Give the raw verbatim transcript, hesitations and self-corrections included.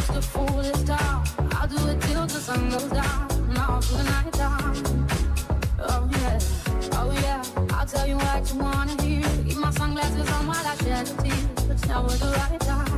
it's the foolish time. I'll do it till the sun goes down, and all through the night time. Oh yeah, oh yeah, I'll tell you what you wanna hear. Keep my sunglasses on while I shed a tear. It's never the right time.